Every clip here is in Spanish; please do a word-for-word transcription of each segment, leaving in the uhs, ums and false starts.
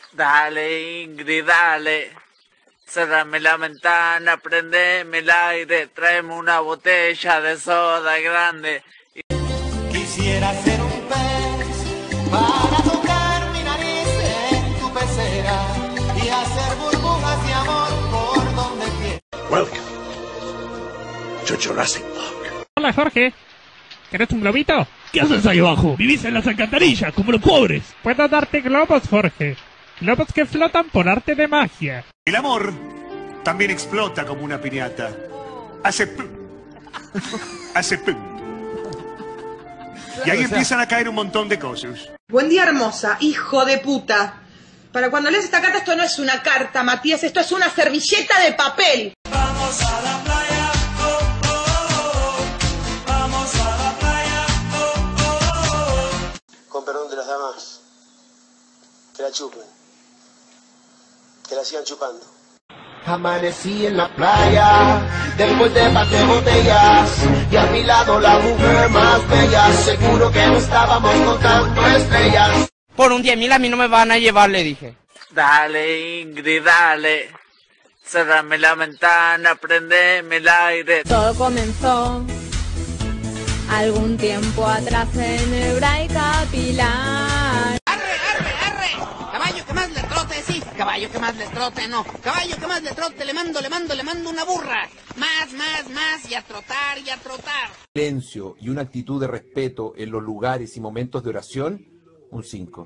Dale, Ingrid, dale. Cerrame la ventana, prendeme el aire, tráeme una botella de soda grande. Quisiera ser un pez para tocar mi nariz en tu pecera y hacer burbujas de amor por donde quiera. Welcome to Jurassic Park. Hola, Jorge. ¿Querés un globito? ¿Qué haces ahí abajo? Vivís en las alcantarillas, como los pobres. Puedo darte globos, Jorge. Globos que flotan por arte de magia. El amor también explota como una piñata. Hace pum. Hace pum. Y ahí empiezan a caer un montón de cosas. Buen día, hermosa, hijo de puta. Para cuando lees esta carta, esto no es una carta, Matías, esto es una servilleta de papel. Vamos a la playa, oh, oh, oh. Vamos a la playa, oh, oh, oh. Con perdón de las damas, que la chupen, que la sigan chupando. Amanecí en la playa, después de par de botellas, y a mi lado la mujer más bella, seguro que no estábamos contando estrellas. Por un diez mil a mí no me van a llevar, le dije. Dale, Ingrid, dale. Cerrame la ventana, prendeme el aire. Todo comenzó algún tiempo atrás en Hebraica Pilar. ¡Arre, arre, arre! Caballo que más le trote, sí. Caballo que más le trote, no. Caballo que más le trote, le mando, le mando, le mando una burra. Más, más, más, y a trotar, y a trotar. Silencio y una actitud de respeto en los lugares y momentos de oración, un cinco.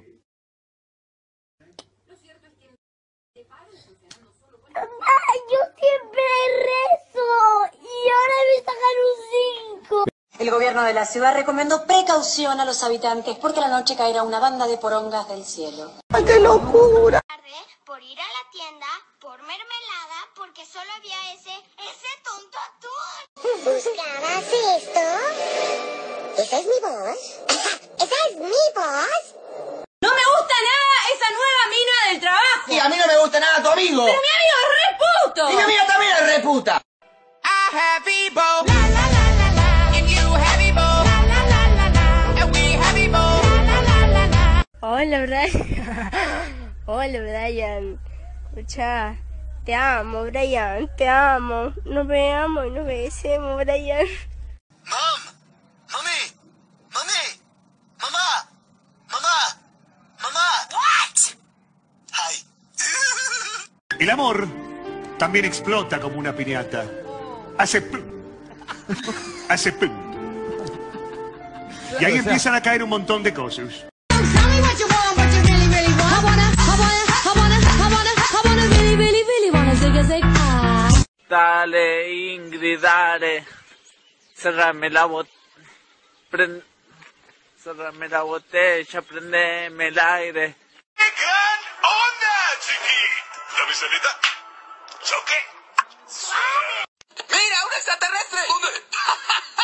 Yo siempre rezo y ahora me sacan un cinco. El gobierno de la ciudad recomendó precaución a los habitantes porque la noche caerá una banda de porongas del cielo. ¡Ay, qué locura! Por ir a la tienda, por mermelada, porque solo había ese, ese tonto atún. ¿Buscabas esto? ¿Esa es mi voz? ¿Esa es mi voz? No me gusta nada esa nueva mina del trabajo. Y a mí no me gusta nada tu amigo. Pero mi amigo es re puto. Y mi amiga también es re puta. I have Ebo. La, la, la, la, la. And you have Ebo. La, la, la, la, la. And we have Ebo. La, la, la, la, la. Hola, Brian. Hola, Brian. Escucha, te amo, Brian, te amo. Nos veamos y nos besemos, Brian. Mom, mami, mami, mamá, mamá, mamá. What? Hi. El amor también explota como una piñata. Hace pum. Hace pum. Y ahí empiezan a caer un montón de cosas. Dale, Ingrid, dale. Cerrame la bot... Prend... Cerrame la botella, prendeme el aire. ¡Qué gran onda, chiqui! ¿Dame salita? ¿Choque? ¡Mira, un extraterrestre! ¿Dónde?